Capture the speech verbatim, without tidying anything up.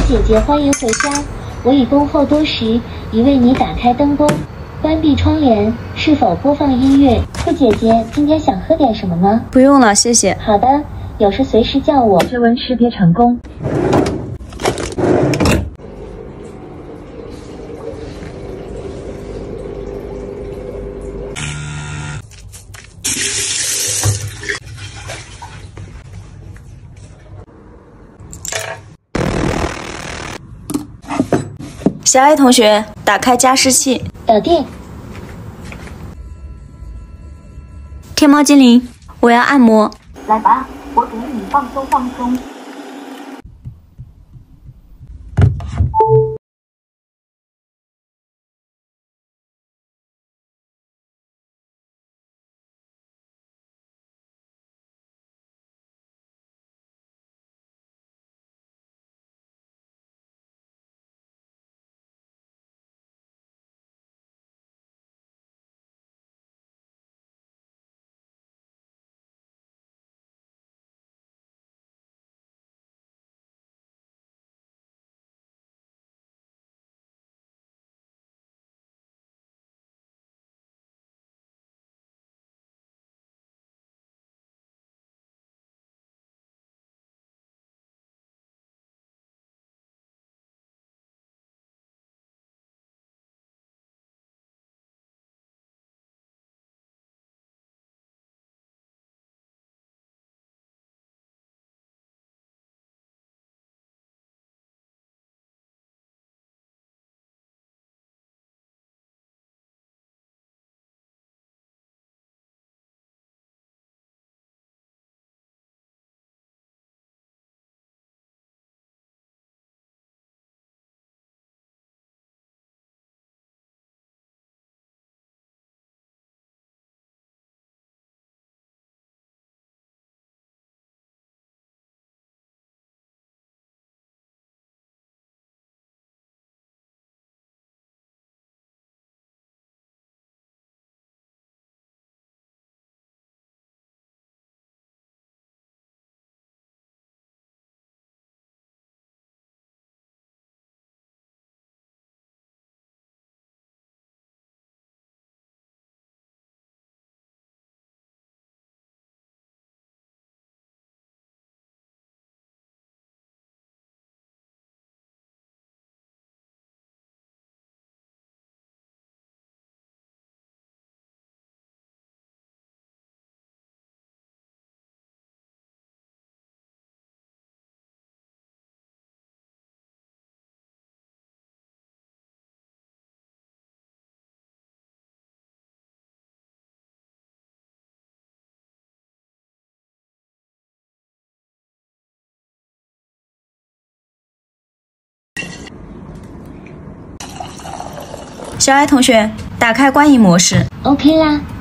姐姐，欢迎回家。我已恭候多时，已为你打开灯光，关闭窗帘。是否播放音乐？兔姐姐，今天想喝点什么吗？ 不用了，谢谢。 好的，有事随时叫我。 指纹识别成功。 小爱同学，打开加湿器。 搞定。 天猫精灵，我要按摩。 来吧，我给你放松放松。 小爱同学，打开观影模式。 OK 啦。